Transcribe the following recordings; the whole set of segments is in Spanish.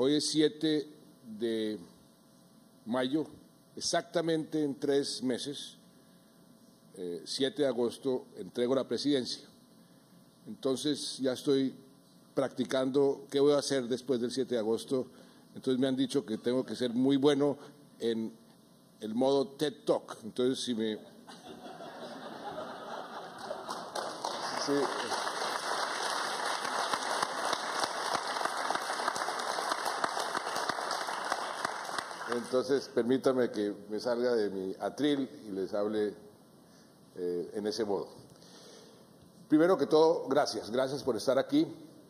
Hoy es 7 de mayo, exactamente en 3 meses, 7 de agosto, entrego la presidencia. Entonces ya estoy practicando qué voy a hacer después del 7 de agosto. Entonces me han dicho que tengo que ser muy bueno en el modo TED Talk. Entonces si me... Sí. Entonces, permítame que me salga de mi atril y les hable en ese modo. Primero que todo, gracias por estar aquí.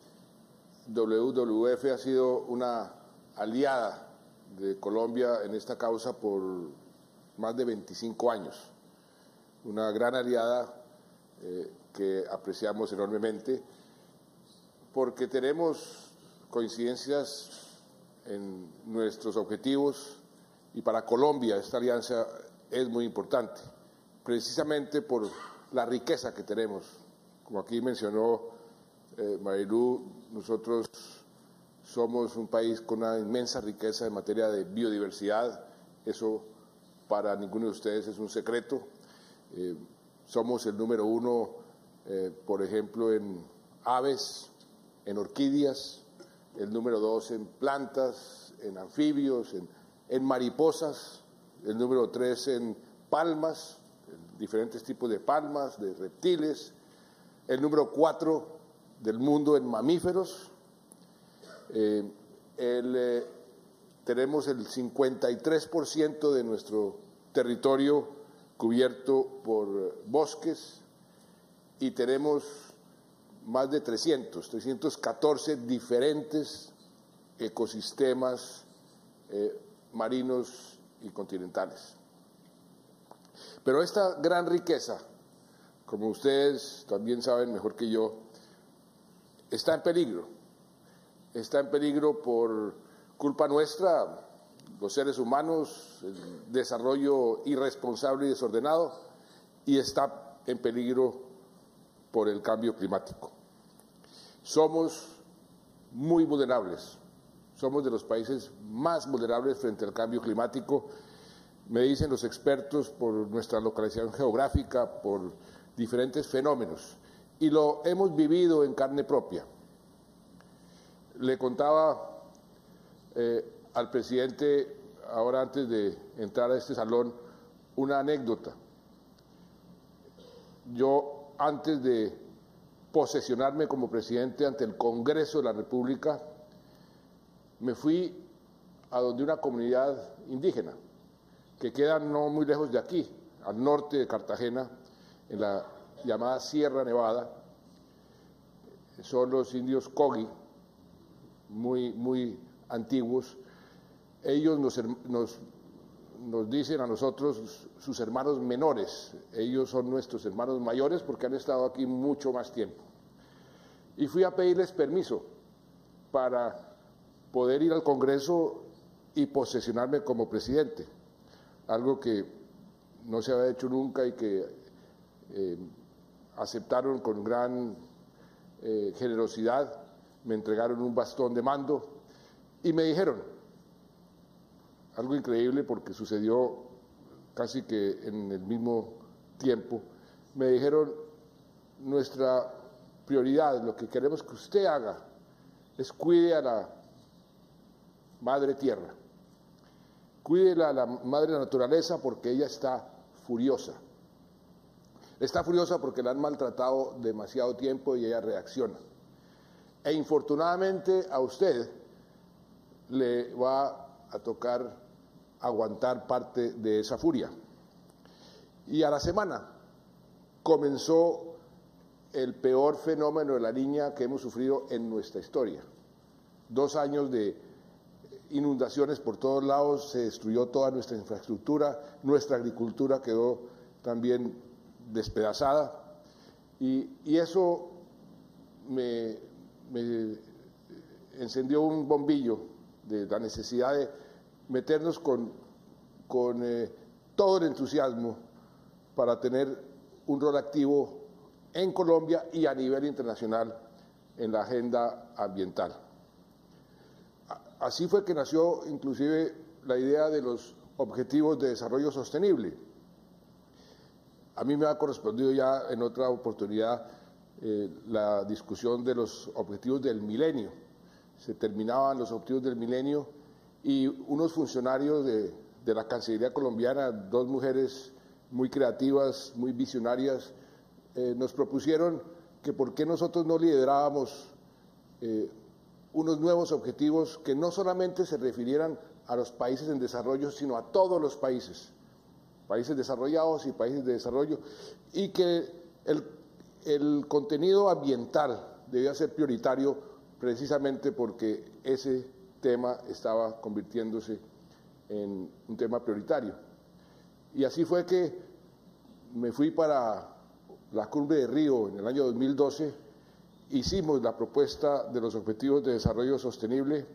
WWF ha sido una aliada de Colombia en esta causa por más de 25 años. Una gran aliada que apreciamos enormemente porque tenemos coincidencias en nuestros objetivos y para Colombia esta alianza es muy importante, precisamente por la riqueza que tenemos. Como aquí mencionó Marilu, nosotros somos un país con una inmensa riqueza en materia de biodiversidad. Eso para ninguno de ustedes es un secreto. Somos el número 1, por ejemplo, en aves, en orquídeas, el número 2 en plantas, en anfibios, en mariposas, el número 3 en palmas, en diferentes tipos de palmas, de reptiles, el número 4 del mundo en mamíferos. Tenemos el 53% de nuestro territorio cubierto por bosques y tenemos más de 314 diferentes ecosistemas marinos y continentales. Pero esta gran riqueza, como ustedes también saben mejor que yo, está en peligro. Está en peligro por culpa nuestra, los seres humanos, el desarrollo irresponsable y desordenado, y está en peligro por el cambio climático. Somos muy vulnerables, somos de los países más vulnerables frente al cambio climático, me dicen los expertos, por nuestra localización geográfica, por diferentes fenómenos, y lo hemos vivido en carne propia. Le contaba al presidente, ahora antes de entrar a este salón, una anécdota. Yo, antes de posesionarme como presidente ante el Congreso de la República, me fui a donde una comunidad indígena, que queda no muy lejos de aquí, al norte de Cartagena, en la llamada Sierra Nevada. Son los indios Kogi, muy antiguos. Ellos nos dicen a nosotros sus hermanos menores. Ellos son nuestros hermanos mayores porque han estado aquí mucho más tiempo. Y fui a pedirles permiso para poder ir al Congreso y posesionarme como presidente, algo que no se había hecho nunca y que aceptaron con gran generosidad. Me entregaron un bastón de mando y me dijeron, algo increíble porque sucedió casi que en el mismo tiempo, me dijeron, nuestra prioridad, lo que queremos que usted haga es cuide a la madre tierra, cuide a la madre naturaleza porque ella está furiosa. Está furiosa porque la han maltratado demasiado tiempo y ella reacciona. E infortunadamente a usted le va a tocar aguantar parte de esa furia. Y a la semana comenzó el peor fenómeno de la Niña que hemos sufrido en nuestra historia. 2 años de inundaciones por todos lados, se destruyó toda nuestra infraestructura, nuestra agricultura quedó también despedazada y eso me encendió un bombillo de la necesidad de meternos con todo el entusiasmo para tener un rol activo en Colombia y a nivel internacional en la agenda ambiental. así fue que nació inclusive la idea de los Objetivos de Desarrollo Sostenible. A mí me ha correspondido ya en otra oportunidad la discusión de los Objetivos del Milenio. Se terminaban los Objetivos del Milenio y unos funcionarios de la Cancillería colombiana, dos mujeres muy creativas, muy visionarias, nos propusieron que por qué nosotros no liderábamos unos nuevos objetivos que no solamente se refirieran a los países en desarrollo, sino a todos los países desarrollados y países de desarrollo, y que el contenido ambiental debía ser prioritario precisamente porque ese tema estaba convirtiéndose en un tema prioritario. Y así fue que me fui para la Cumbre de Río en el año 2012, hicimos la propuesta de los Objetivos de Desarrollo Sostenible.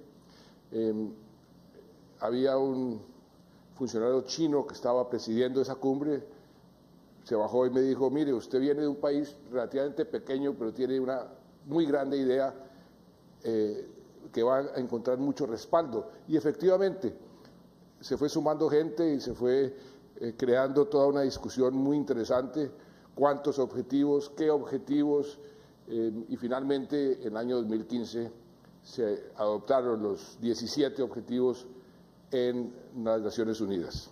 Había un funcionario chino que estaba presidiendo esa cumbre, se bajó y me dijo: mire, usted viene de un país relativamente pequeño, pero tiene una muy grande idea que va a encontrar mucho respaldo. Y efectivamente, se fue sumando gente y se fue creando toda una discusión muy interesante: cuántos objetivos, qué objetivos, y finalmente en el año 2015 se adoptaron los 17 objetivos en las Naciones Unidas.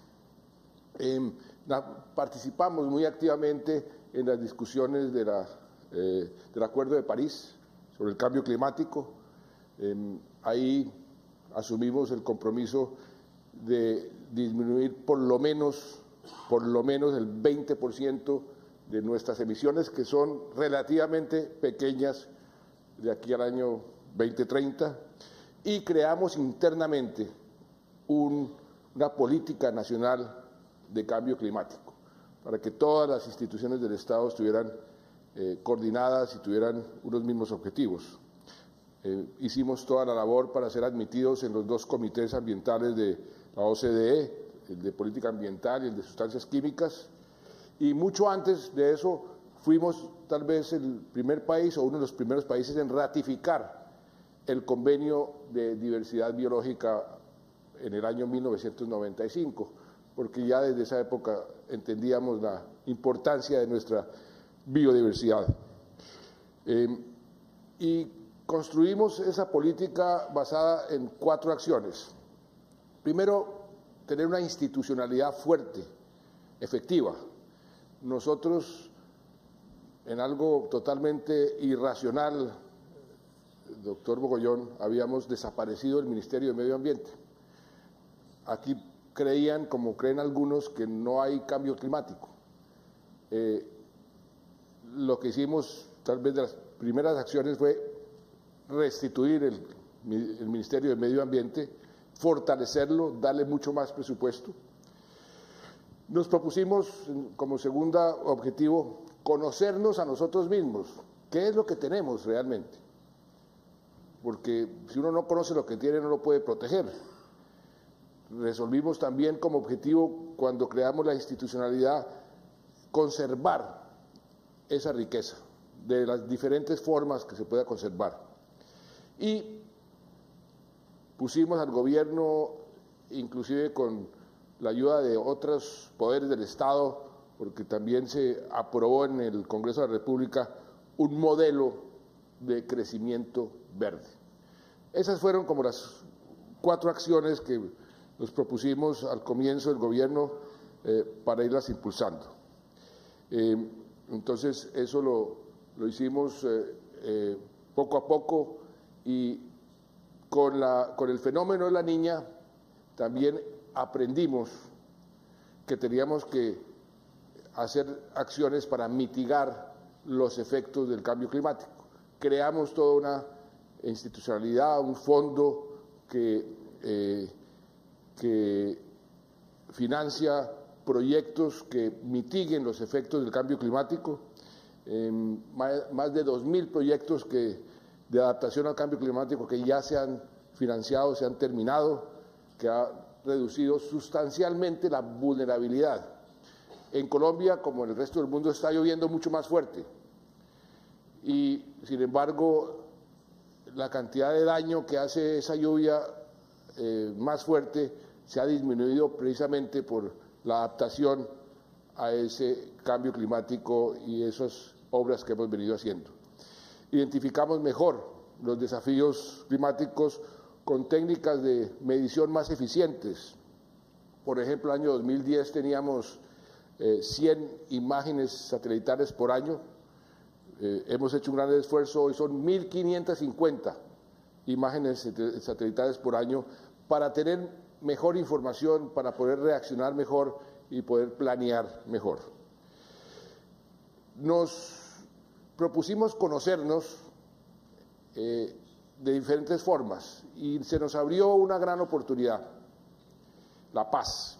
Participamos muy activamente en las discusiones del Acuerdo de París sobre el cambio climático. Ahí asumimos el compromiso de disminuir por lo menos el 20% de nuestras emisiones, que son relativamente pequeñas, de aquí al año 2030, y creamos internamente una política nacional de cambio climático, para que todas las instituciones del Estado estuvieran coordinadas y tuvieran unos mismos objetivos. Hicimos toda la labor para ser admitidos en los dos comités ambientales de la OCDE, el de política ambiental y el de sustancias químicas, y mucho antes de eso fuimos tal vez el primer país o uno de los primeros países en ratificar el Convenio de Diversidad Biológica en el año 1995, porque ya desde esa época entendíamos la importancia de nuestra biodiversidad. Y construimos esa política basada en 4 acciones. Primero, tener una institucionalidad fuerte, efectiva. Nosotros, en algo totalmente irracional, doctor Mogollón, habíamos desaparecido el Ministerio de Medio Ambiente. Aquí creían, como creen algunos, que no hay cambio climático. Lo que hicimos, tal vez de las primeras acciones, fue restituir el Ministerio de Medio Ambiente, fortalecerlo, darle mucho más presupuesto. Nos propusimos, como segundo objetivo, conocernos a nosotros mismos. ¿Qué es lo que tenemos realmente? Porque si uno no conoce lo que tiene, no lo puede proteger. Resolvimos también como objetivo, cuando creamos la institucionalidad, conservar esa riqueza de las diferentes formas que se pueda conservar. Y pusimos al gobierno, inclusive con la ayuda de otros poderes del Estado, porque también se aprobó en el Congreso de la República un modelo de crecimiento verde. Esas fueron como las 4 acciones que nos propusimos al comienzo del gobierno para irlas impulsando. Entonces, eso lo hicimos poco a poco, y con el fenómeno de la Niña también aprendimos que teníamos que hacer acciones para mitigar los efectos del cambio climático. Creamos toda una institucionalidad, un fondo que financia proyectos que mitiguen los efectos del cambio climático, más de 2.000 proyectos de adaptación al cambio climático que ya se han financiado, se han terminado, que ha reducido sustancialmente la vulnerabilidad. En Colombia, como en el resto del mundo, está lloviendo mucho más fuerte, y sin embargo la cantidad de daño que hace esa lluvia más fuerte se ha disminuido precisamente por la adaptación a ese cambio climático y esas obras que hemos venido haciendo. Identificamos mejor los desafíos climáticos con técnicas de medición más eficientes. Por ejemplo, el año 2010 teníamos 100 imágenes satelitales por año. Hemos hecho un gran esfuerzo, hoy son 1.550 imágenes satelitales por año para tener mejor información, para poder reaccionar mejor y poder planear mejor. Nos propusimos conocernos de diferentes formas y se nos abrió una gran oportunidad, la paz.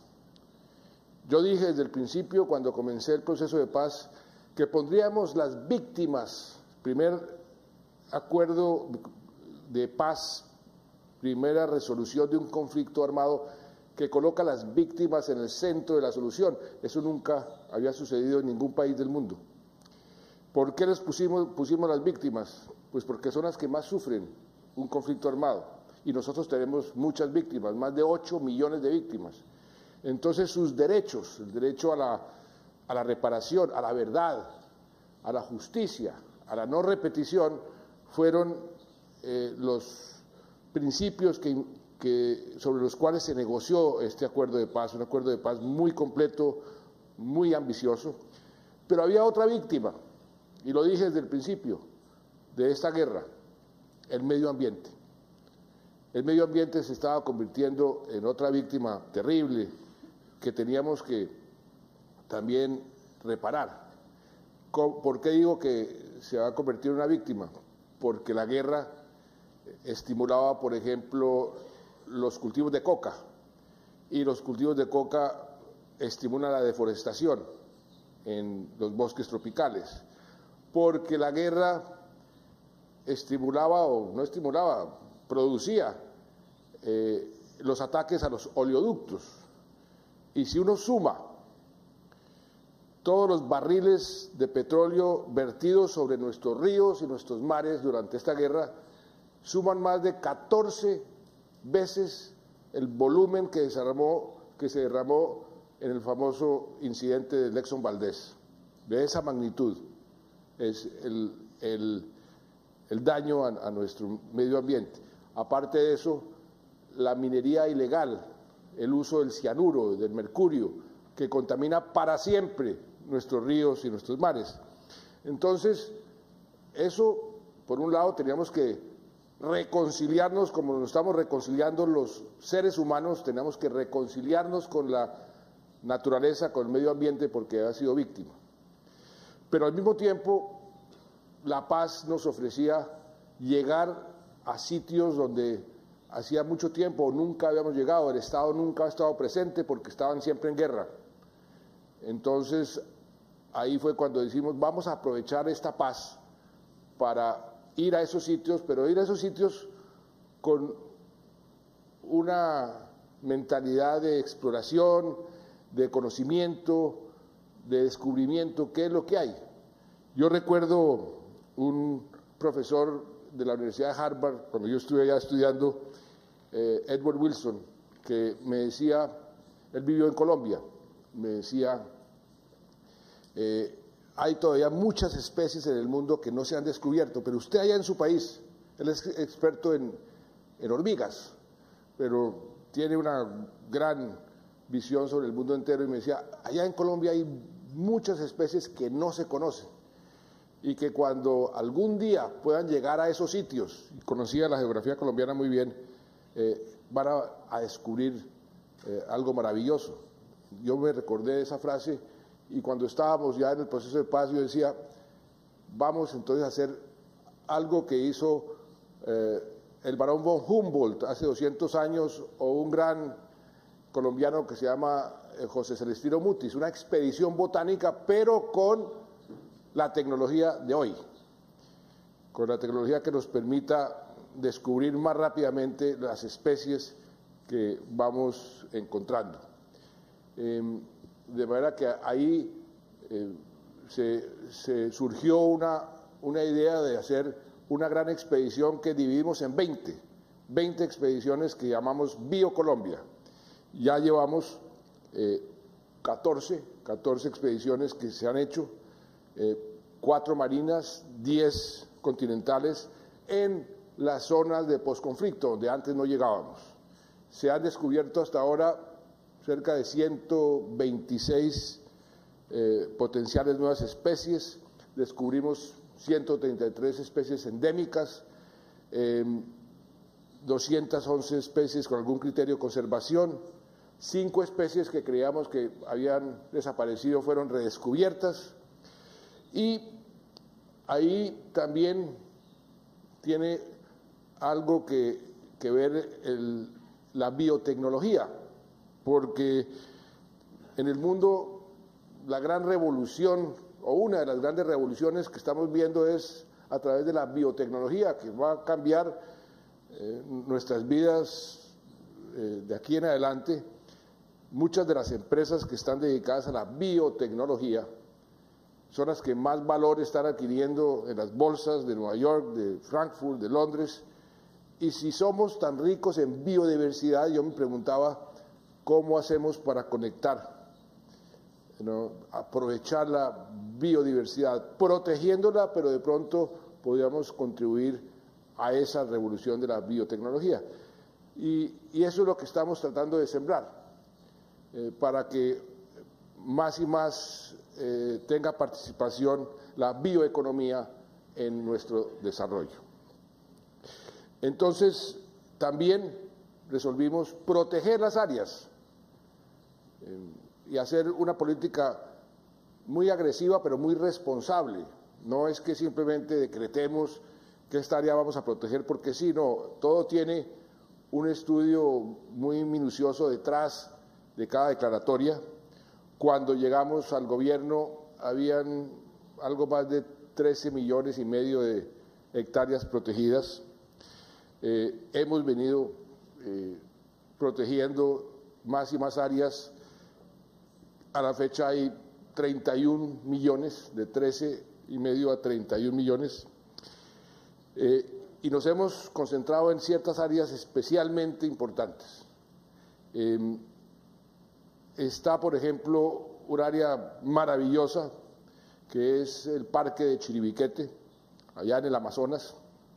Yo dije desde el principio, cuando comencé el proceso de paz, que pondríamos las víctimas, primer acuerdo de paz, primera resolución de un conflicto armado que coloca a las víctimas en el centro de la solución. Eso nunca había sucedido en ningún país del mundo. ¿Por qué les pusimos las víctimas? Pues porque son las que más sufren un conflicto armado. Y nosotros tenemos muchas víctimas, más de 8 millones de víctimas. Entonces sus derechos, el derecho a la reparación, a la verdad, a la justicia, a la no repetición, fueron los principios sobre los cuales se negoció este acuerdo de paz, un acuerdo de paz muy completo, muy ambicioso. Pero había otra víctima, y lo dije desde el principio de esta guerra, el medio ambiente. El medio ambiente se estaba convirtiendo en otra víctima terrible que teníamos que también reparar. ¿Por qué digo que se va a convertir en una víctima? Porque la guerra estimulaba, por ejemplo, los cultivos de coca, y los cultivos de coca estimulan la deforestación en los bosques tropicales, porque la guerra estimulaba, o no estimulaba, producía los ataques a los oleoductos. Y si uno suma todos los barriles de petróleo vertidos sobre nuestros ríos y nuestros mares durante esta guerra, suman más de 14 veces el volumen que se derramó en el famoso incidente del Exxon Valdez. De esa magnitud es el daño a nuestro medio ambiente. Aparte de eso, la minería ilegal, el uso del cianuro, del mercurio, que contamina para siempre nuestros ríos y nuestros mares. Entonces, eso, por un lado, teníamos que reconciliarnos, como nos estamos reconciliando los seres humanos, tenemos que reconciliarnos con la naturaleza, con el medio ambiente, porque ha sido víctima. Pero al mismo tiempo, la paz nos ofrecía llegar a sitios donde hacía mucho tiempo nunca habíamos llegado, el Estado nunca ha estado presente porque estaban siempre en guerra. Entonces, ahí fue cuando decimos, vamos a aprovechar esta paz para ir a esos sitios, pero ir a esos sitios con una mentalidad de exploración, de conocimiento, de descubrimiento, qué es lo que hay. Yo recuerdo un profesor de la Universidad de Harvard, cuando yo estuve allá estudiando, Edward Wilson, que me decía, él vivió en Colombia, me decía, hay todavía muchas especies en el mundo que no se han descubierto, pero usted allá en su país, él es experto en hormigas, pero tiene una gran visión sobre el mundo entero, y me decía, allá en Colombia hay muchas especies que no se conocen, y que cuando algún día puedan llegar a esos sitios, y conocía la geografía colombiana muy bien, van a descubrir algo maravilloso. Yo me recordé de esa frase, y cuando estábamos ya en el proceso de paz, yo decía, vamos entonces a hacer algo que hizo el barón von Humboldt hace 200 años, o un gran colombiano que se llama José Celestino Mutis, una expedición botánica, pero con la tecnología de hoy, con la tecnología que nos permita descubrir más rápidamente las especies que vamos encontrando. De manera que ahí se surgió una idea de hacer una gran expedición que dividimos en 20. 20 expediciones que llamamos BioColombia. Ya llevamos 14 expediciones que se han hecho, 4 marinas, 10 continentales, en las zonas de posconflicto, donde antes no llegábamos. Se han descubierto hasta ahora cerca de 126 potenciales nuevas especies, descubrimos 133 especies endémicas, 211 especies con algún criterio de conservación, 5 especies que creíamos que habían desaparecido fueron redescubiertas, y ahí también tiene algo que ver la biotecnología, porque en el mundo la gran revolución, o una de las grandes revoluciones que estamos viendo, es a través de la biotecnología, que va a cambiar nuestras vidas de aquí en adelante. Muchas de las empresas que están dedicadas a la biotecnología son las que más valor están adquiriendo en las bolsas de Nueva York, de Frankfurt, de Londres. Y si somos tan ricos en biodiversidad, yo me preguntaba cómo hacemos para conectar, aprovechar la biodiversidad, protegiéndola, pero de pronto podríamos contribuir a esa revolución de la biotecnología. Y eso es lo que estamos tratando de sembrar, para que más y más tenga participación la bioeconomía en nuestro desarrollo. Entonces, también resolvimos proteger las áreas y hacer una política muy agresiva, pero muy responsable. No es que simplemente decretemos que esta área vamos a proteger porque sí, no, todo tiene un estudio muy minucioso detrás de cada declaratoria. Cuando llegamos al gobierno habían algo más de 13,5 millones de hectáreas protegidas. Hemos venido protegiendo más y más áreas. A la fecha hay 31 millones, de 13,5 a 31 millones. Y nos hemos concentrado en ciertas áreas especialmente importantes. Está, por ejemplo, un área maravillosa que es el Parque de Chiribiquete, allá en el Amazonas.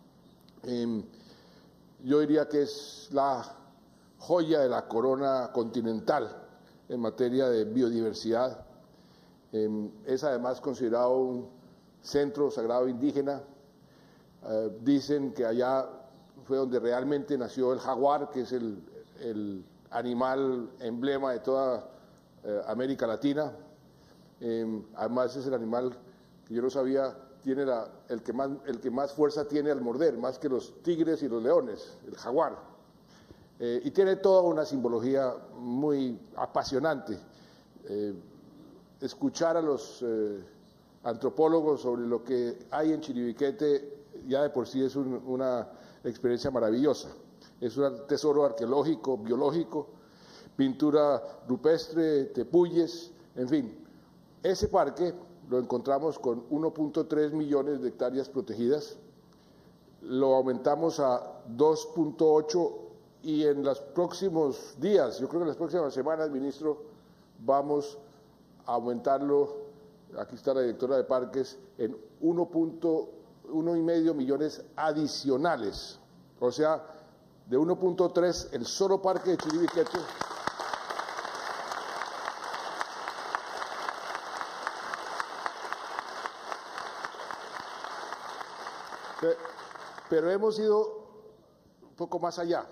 Yo diría que es la joya de la corona continental en materia de biodiversidad. Es además considerado un centro sagrado indígena. Dicen que allá fue donde realmente nació el jaguar, que es el animal emblema de toda América Latina. Además es el animal que yo no sabía, tiene el que más fuerza tiene al morder, más que los tigres y los leones, el jaguar. Y tiene toda una simbología muy apasionante. Escuchar a los antropólogos sobre lo que hay en Chiribiquete ya de por sí es una experiencia maravillosa. Es un tesoro arqueológico, biológico, pintura rupestre, tepuyes, en fin. Ese parque lo encontramos con 1.3 millones de hectáreas protegidas, lo aumentamos a 2.8 y en los próximos días, yo creo que en las próximas semanas, ministro, vamos a aumentarlo, aquí está la directora de parques, en 1.5 millones adicionales, o sea, de 1.3 el solo parque de Chiribiquete. Pero hemos ido un poco más allá.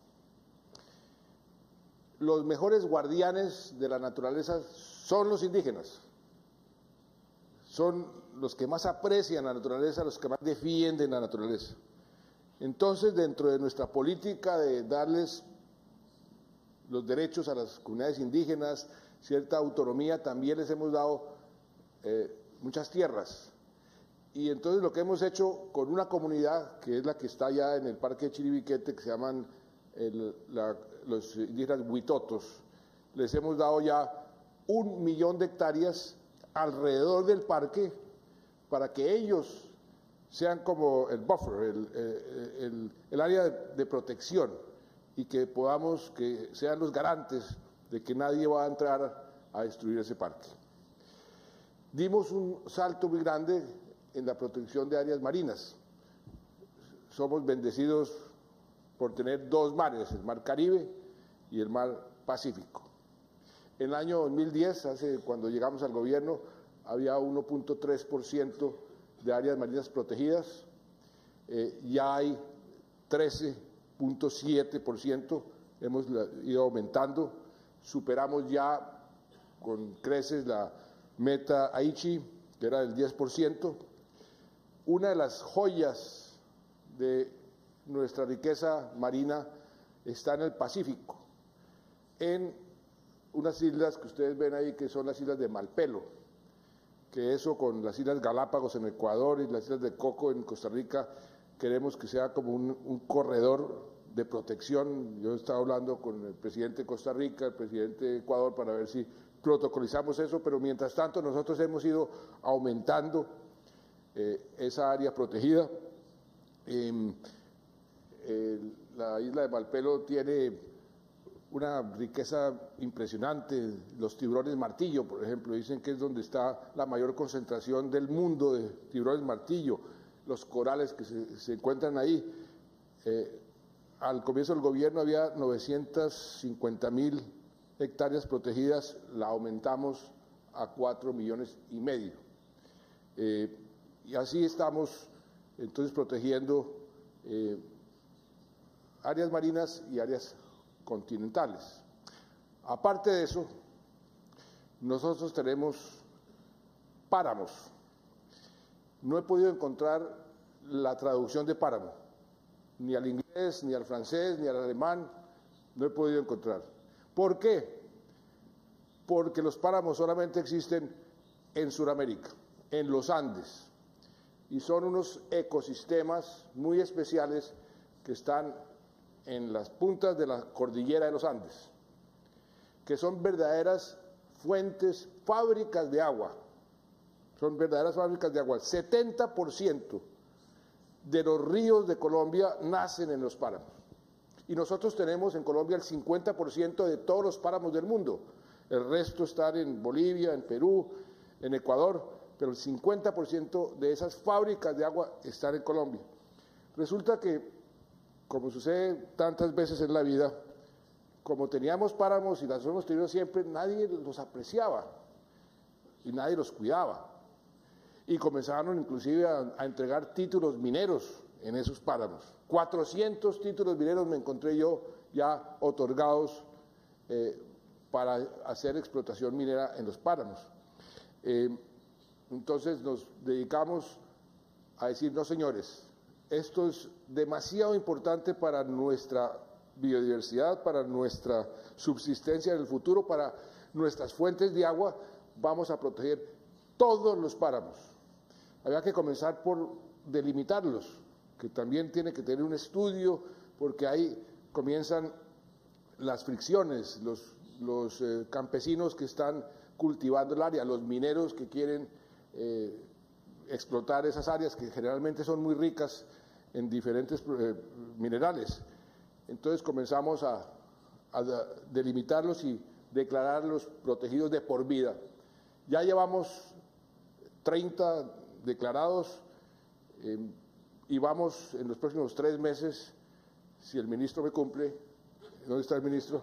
Los mejores guardianes de la naturaleza son los indígenas. Son los que más aprecian la naturaleza, los que más defienden la naturaleza. Entonces, dentro de nuestra política de darles los derechos a las comunidades indígenas, cierta autonomía, también les hemos dado muchas tierras. Y entonces lo que hemos hecho con una comunidad, que es la que está allá en el Parque de Chiribiquete, que se llaman los indígenas huitotos, les hemos dado ya 1 millón de hectáreas alrededor del parque para que ellos sean como el buffer, el área de protección, y que podamos, que sean los garantes de que nadie va a entrar a destruir ese parque. Dimos un salto muy grande en la protección de áreas marinas. Somos bendecidos por tener dos mares, el Mar Caribe y el Mar Pacífico. En el año 2010, cuando llegamos al gobierno, había 1.3% de áreas marinas protegidas, ya hay 13.7%, hemos ido aumentando, superamos ya con creces la meta Aichi, que era del 10%. Una de las joyas de nuestra riqueza marina está en el Pacífico, en unas islas que ustedes ven ahí, que son las islas de Malpelo, que eso con las islas Galápagos en Ecuador y las islas de Coco en Costa Rica, queremos que sea como un corredor de protección. Yo he estado hablando con el presidente de Costa Rica, el presidente de Ecuador, para ver si protocolizamos eso, pero mientras tanto nosotros hemos ido aumentando esa área protegida. La isla de Malpelo tiene una riqueza impresionante. Los tiburones martillo, por ejemplo, dicen que es donde está la mayor concentración del mundo de tiburones martillo. Los corales que se encuentran ahí. Al comienzo del gobierno había 950.000 hectáreas protegidas, la aumentamos a 4,5 millones. Y así estamos entonces protegiendo áreas marinas y áreas continentales. Aparte de eso, nosotros tenemos páramos. No he podido encontrar la traducción de páramo, ni al inglés, ni al francés, ni al alemán, no he podido encontrar. ¿Por qué? Porque los páramos solamente existen en Sudamérica, en los Andes, y son unos ecosistemas muy especiales que están en las puntas de la cordillera de los Andes, que son verdaderas fuentes, fábricas de agua, son verdaderas fábricas de agua. El 70% de los ríos de Colombia nacen en los páramos. Y nosotros tenemos en Colombia el 50% de todos los páramos del mundo. El resto están en Bolivia, en Perú, en Ecuador, pero el 50% de esas fábricas de agua están en Colombia. Resulta que, como sucede tantas veces en la vida, como teníamos páramos y las hemos tenido siempre, nadie los apreciaba y nadie los cuidaba. Y comenzaron inclusive a entregar títulos mineros en esos páramos. 400 títulos mineros me encontré yo ya otorgados para hacer explotación minera en los páramos. Entonces nos dedicamos a decir, no señores, esto es demasiado importante para nuestra biodiversidad, para nuestra subsistencia en el futuro, para nuestras fuentes de agua, vamos a proteger todos los páramos. Había que comenzar por delimitarlos, que también tiene que tener un estudio, porque ahí comienzan las fricciones, los campesinos que están cultivando el área, los mineros que quieren explotar esas áreas que generalmente son muy ricas en diferentes minerales. Entonces comenzamos a delimitarlos y declararlos protegidos de por vida. Ya llevamos 30 declarados y vamos en los próximos 3 meses, si el ministro me cumple, ¿dónde está el ministro?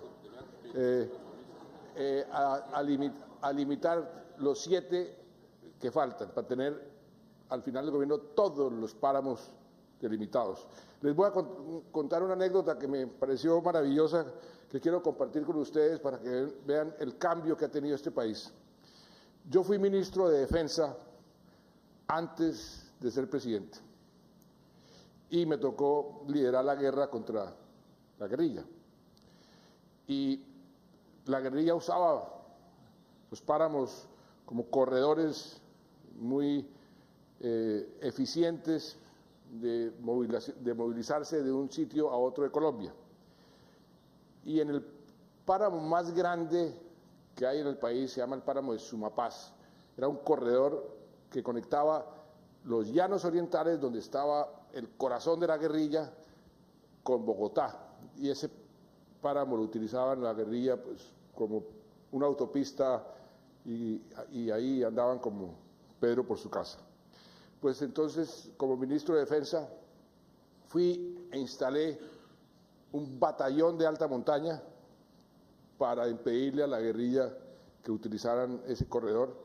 A limitar los 7 que faltan para tener al final del gobierno todos los páramos delimitados. Les voy a contar una anécdota que me pareció maravillosa, que quiero compartir con ustedes para que vean el cambio que ha tenido este país. Yo fui ministro de Defensa antes de ser presidente y me tocó liderar la guerra contra la guerrilla. Y la guerrilla usaba los páramos como corredores muy eficientes de movilizarse de un sitio a otro de Colombia. Y en el páramo más grande que hay en el país, se llama el páramo de Sumapaz, era un corredor que conectaba los llanos orientales, donde estaba el corazón de la guerrilla, con Bogotá. Y ese páramo lo utilizaban la guerrilla pues, como una autopista y ahí andaban como Pedro por su casa. Pues entonces, como ministro de Defensa, fui e instalé un batallón de alta montaña para impedirle a la guerrilla que utilizaran ese corredor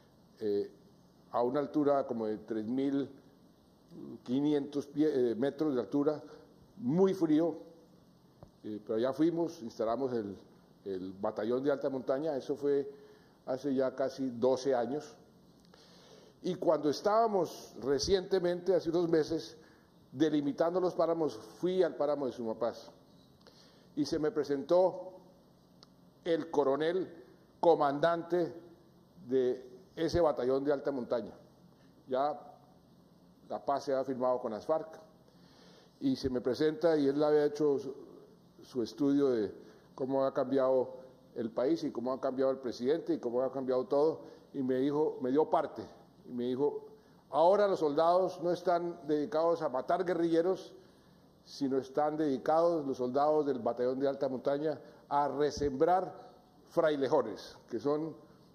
a una altura como de 3.500 metros de altura, muy frío, pero ya fuimos, instalamos el batallón de alta montaña, eso fue hace ya casi 12 años, y cuando estábamos recientemente, hace unos meses, delimitando los páramos, fui al páramo de Sumapaz, y se me presentó el coronel comandante de ese batallón de alta montaña. Ya la paz se ha firmado con las FARC, y se me presenta y él había hecho su estudio de cómo ha cambiado el país y cómo ha cambiado el presidente y cómo ha cambiado todo, y me dijo, me dio parte, y me dijo, ahora los soldados no están dedicados a matar guerrilleros, sino están dedicados los soldados del batallón de alta montaña a resembrar frailejones, que son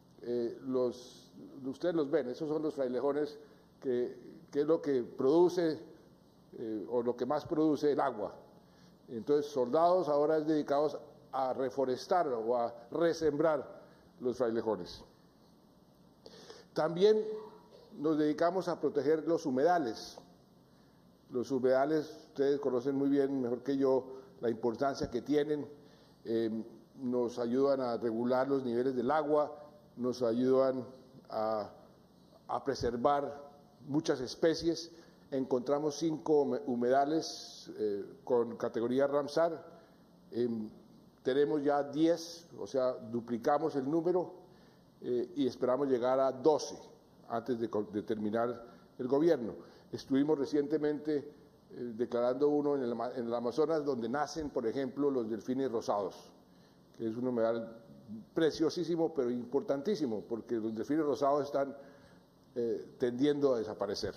ustedes los ven, esos son los frailejones que es lo que produce o lo que más produce el agua. Entonces, soldados ahora es dedicados a reforestar o a resembrar los frailejones. También nos dedicamos a proteger los humedales. Los humedales, ustedes conocen muy bien, mejor que yo, la importancia que tienen. Nos ayudan a regular los niveles del agua, nos ayudan a preservar muchas especies. Encontramos 5 humedales con categoría Ramsar. Tenemos ya 10, o sea, duplicamos el número y esperamos llegar a 12 antes de terminar el gobierno. Estuvimos recientemente declarando uno en el Amazonas, donde nacen, por ejemplo, los delfines rosados, que es un humedal preciosísimo, pero importantísimo, porque los delfines rosados están tendiendo a desaparecer.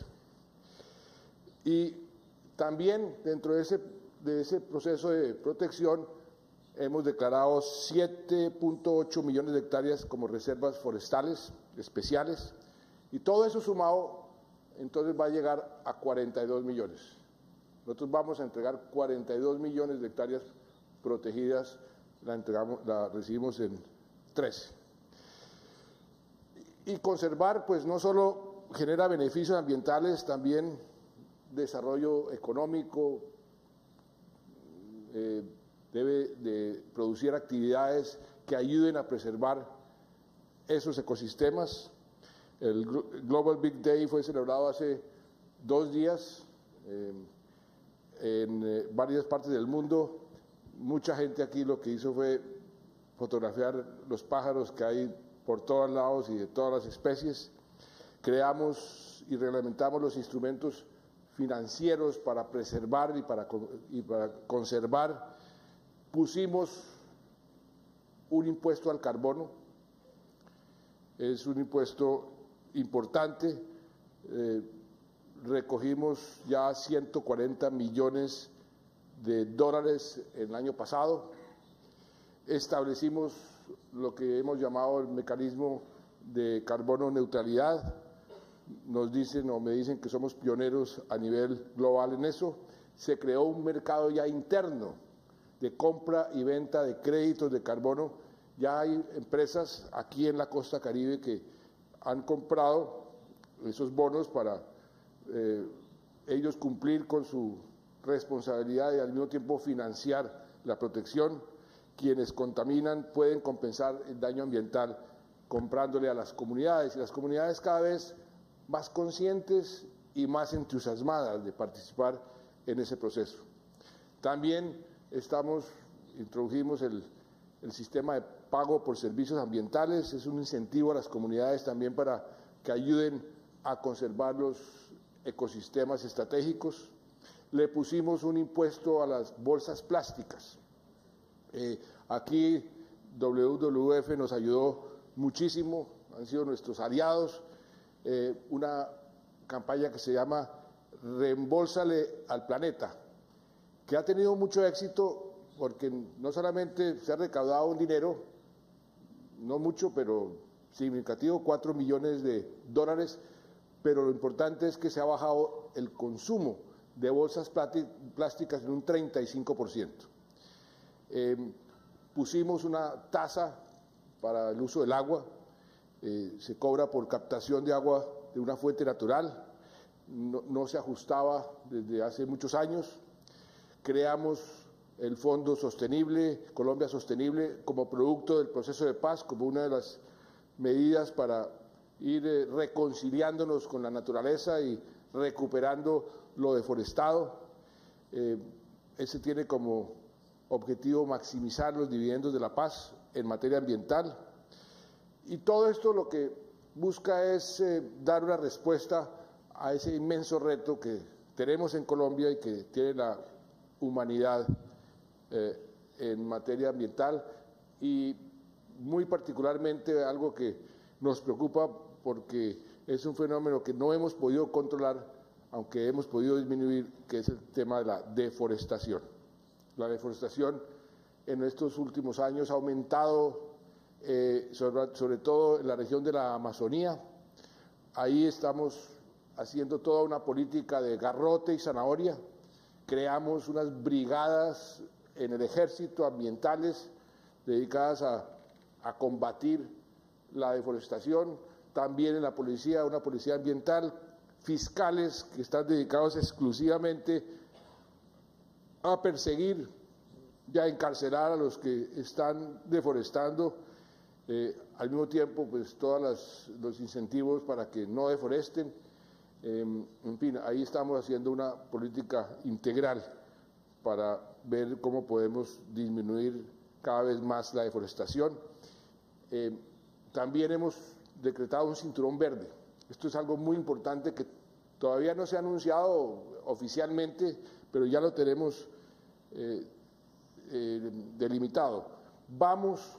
Y también dentro de ese proceso de protección hemos declarado 7.8 millones de hectáreas como reservas forestales especiales, y todo eso sumado entonces va a llegar a 42 millones. Nosotros vamos a entregar 42 millones de hectáreas protegidas, la recibimos en 13. Y conservar, pues no solo genera beneficios ambientales, también desarrollo económico, debe de producir actividades que ayuden a preservar esos ecosistemas. El Global Big Day fue celebrado hace 2 días en varias partes del mundo. Mucha gente aquí lo que hizo fue fotografiar los pájaros que hay por todos lados y de todas las especies. Creamos y reglamentamos los instrumentos financieros para preservar y para conservar. Pusimos un impuesto al carbono, es un impuesto importante, recogimos ya 140 millones de dólares el año pasado, establecimos lo que hemos llamado el mecanismo de carbono neutralidad. Nos dicen o me dicen que somos pioneros a nivel global en eso. Se creó un mercado ya interno de compra y venta de créditos de carbono. Ya hay empresas aquí en la costa Caribe que han comprado esos bonos para ellos cumplir con su responsabilidad y al mismo tiempo financiar la protección. Quienes contaminan pueden compensar el daño ambiental comprándole a las comunidades, y las comunidades cada vez más conscientes y más entusiasmadas de participar en ese proceso. También introdujimos el sistema de pago por servicios ambientales, es un incentivo a las comunidades también para que ayuden a conservar los ecosistemas estratégicos. Le pusimos un impuesto a las bolsas plásticas. Aquí WWF nos ayudó muchísimo, han sido nuestros aliados. Una campaña que se llama Reembolsale al Planeta, que ha tenido mucho éxito porque no solamente se ha recaudado un dinero, no mucho, pero significativo, $4 millones, pero lo importante es que se ha bajado el consumo de bolsas plásticas en un 35%. Pusimos una tasa para el uso del agua, se cobra por captación de agua de una fuente natural, no se ajustaba desde hace muchos años. Creamos el Fondo Sostenible, Colombia Sostenible, como producto del proceso de paz, como una de las medidas para ir reconciliándonos con la naturaleza y recuperando lo deforestado. Ese tiene como objetivo maximizar los dividendos de la paz en materia ambiental. Y todo esto lo que busca es dar una respuesta a ese inmenso reto que tenemos en Colombia y que tiene la humanidad en materia ambiental, y muy particularmente algo que nos preocupa porque es un fenómeno que no hemos podido controlar, aunque hemos podido disminuir, que es el tema de la deforestación. La deforestación en estos últimos años ha aumentado, sobre todo en la región de la Amazonía. Ahí estamos haciendo toda una política de garrote y zanahoria. Creamos unas brigadas en el ejército ambientales dedicadas a combatir la deforestación, también en la policía, una policía ambiental, fiscales que están dedicados exclusivamente a perseguir y a encarcelar a los que están deforestando, al mismo tiempo pues todos los incentivos para que no deforesten. En fin, ahí estamos haciendo una política integral para ver cómo podemos disminuir cada vez más la deforestación. También hemos decretado un cinturón verde. Esto es algo muy importante que todavía no se ha anunciado oficialmente, pero ya lo tenemos delimitado. Vamos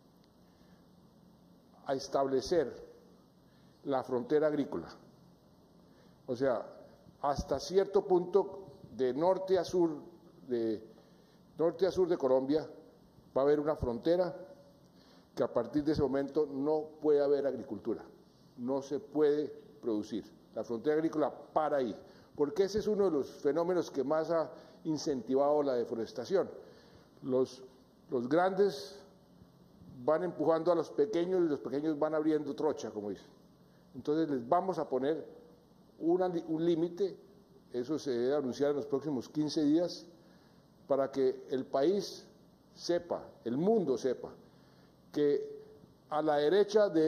a establecer la frontera agrícola. O sea, hasta cierto punto, de norte a sur de Colombia, va a haber una frontera que a partir de ese momento no puede haber agricultura, no se puede producir. La frontera agrícola para ahí, porque ese es uno de los fenómenos que más ha incentivado la deforestación. Los grandes van empujando a los pequeños y los pequeños van abriendo trocha, como dicen. Entonces les vamos a poner un límite, eso se debe anunciar en los próximos 15 días, para que el país sepa, el mundo sepa, que a la derecha de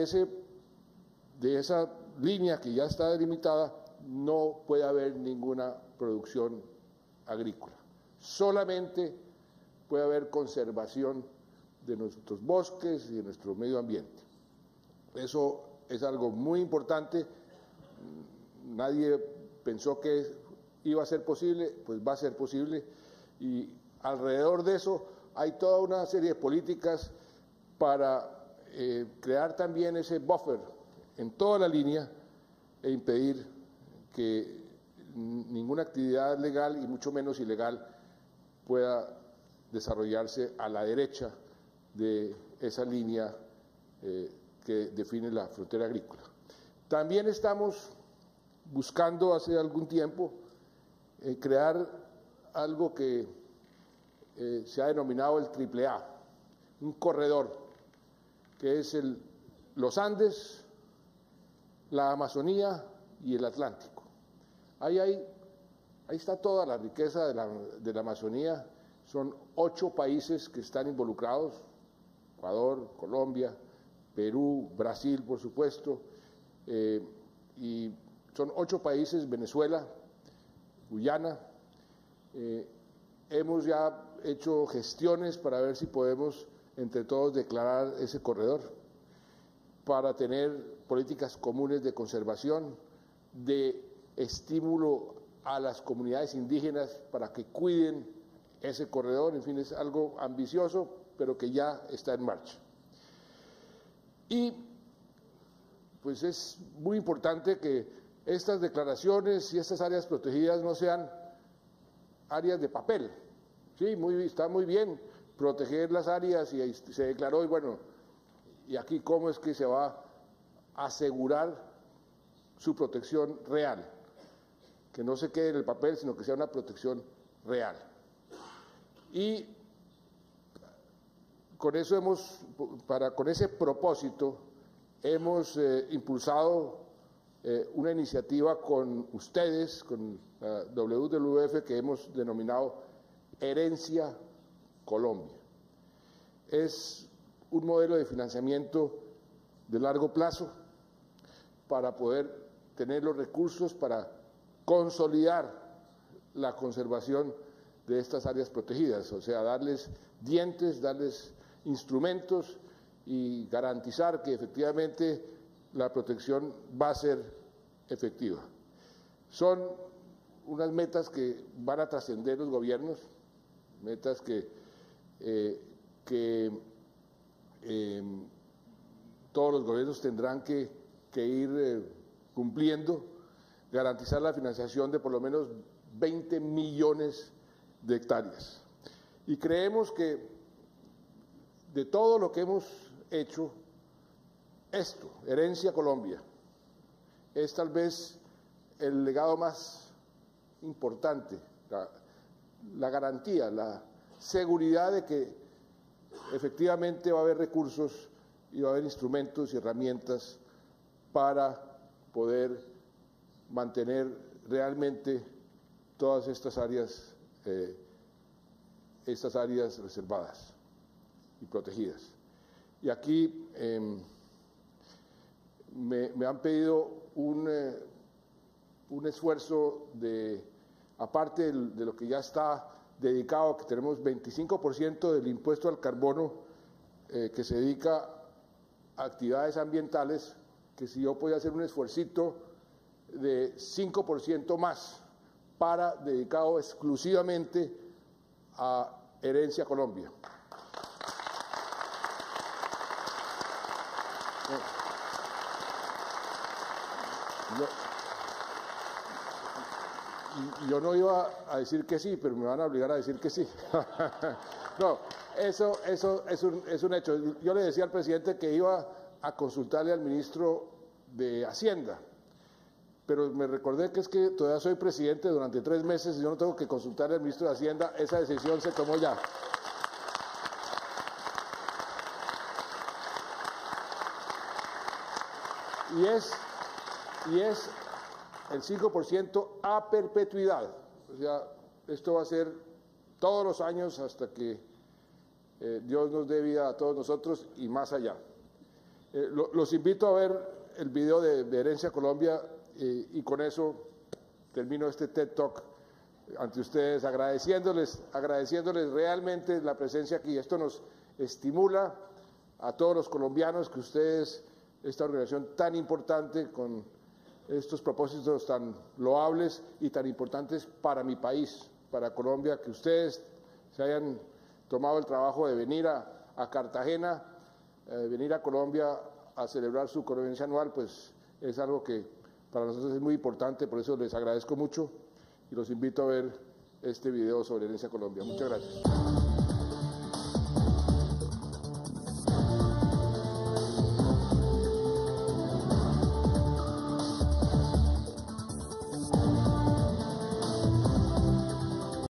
esa línea que ya está delimitada no puede haber ninguna producción agrícola. Solamente puede haber conservación de nuestros bosques y de nuestro medio ambiente. Eso es algo muy importante. Nadie pensó que iba a ser posible, pues va a ser posible, y alrededor de eso hay toda una serie de políticas para crear también ese buffer en toda la línea e impedir que ninguna actividad legal y mucho menos ilegal pueda desarrollarse a la derecha de esa línea que define la frontera agrícola. También estamos buscando hace algún tiempo crear algo que se ha denominado el AAA, un corredor, que es los Andes, la Amazonía y el Atlántico. Ahí está toda la riqueza de la Amazonía. Son 8 países que están involucrados: Ecuador, Colombia, Perú, Brasil, por supuesto, y son 8 países, Venezuela, Guyana. Hemos ya hecho gestiones para ver si podemos entre todos declarar ese corredor, para tener políticas comunes de conservación, de estímulo a las comunidades indígenas para que cuiden ese corredor. En fin, es algo ambicioso, pero que ya está en marcha. Y pues es muy importante que estas declaraciones y estas áreas protegidas no sean áreas de papel. Sí, está muy bien proteger las áreas y se declaró, y bueno, y aquí cómo es que se va a asegurar su protección real, que no se quede en el papel, sino que sea una protección real. Y con eso con ese propósito hemos impulsado una iniciativa con ustedes, con la WWF, que hemos denominado Herencia Colombia. Es un modelo de financiamiento de largo plazo para poder tener los recursos para consolidar la conservación de estas áreas protegidas, o sea, darles dientes, darles instrumentos y garantizar que efectivamente la protección va a ser efectiva. Son unas metas que van a trascender los gobiernos, metas que todos los gobiernos tendrán que ir cumpliendo, garantizar la financiación de por lo menos 20 millones de hectáreas. Y creemos que de todo lo que hemos hecho, esto, Herencia Colombia, es tal vez el legado más importante, la garantía, la seguridad de que efectivamente va a haber recursos y va a haber instrumentos y herramientas para poder mantener realmente todas estas áreas reservadas y protegidas. Y aquí me han pedido un esfuerzo aparte de lo que ya está dedicado, que tenemos 25% del impuesto al carbono que se dedica a actividades ambientales, que si yo podía hacer un esfuercito de 5% más dedicado exclusivamente a Herencia Colombia. Yo no iba a decir que sí, pero me van a obligar a decir que sí. No, eso es un hecho. Yo le decía al presidente que iba a consultarle al ministro de Hacienda, pero me recordé que es que todavía soy presidente durante 3 meses y yo no tengo que consultarle al ministro de Hacienda, esa decisión se tomó ya. Y es el 5% a perpetuidad, o sea, esto va a ser todos los años hasta que Dios nos dé vida a todos nosotros y más allá. Los invito a ver el video de Herencia Colombia y con eso termino este TED Talk ante ustedes, agradeciéndoles realmente la presencia aquí. Esto nos estimula a todos los colombianos que ustedes, esta organización tan importante con estos propósitos tan loables y tan importantes para mi país, para Colombia, que ustedes se hayan tomado el trabajo de venir a Cartagena, venir a Colombia a celebrar su conferencia anual, pues es algo que para nosotros es muy importante, por eso les agradezco mucho y los invito a ver este video sobre Herencia Colombia. Muchas gracias.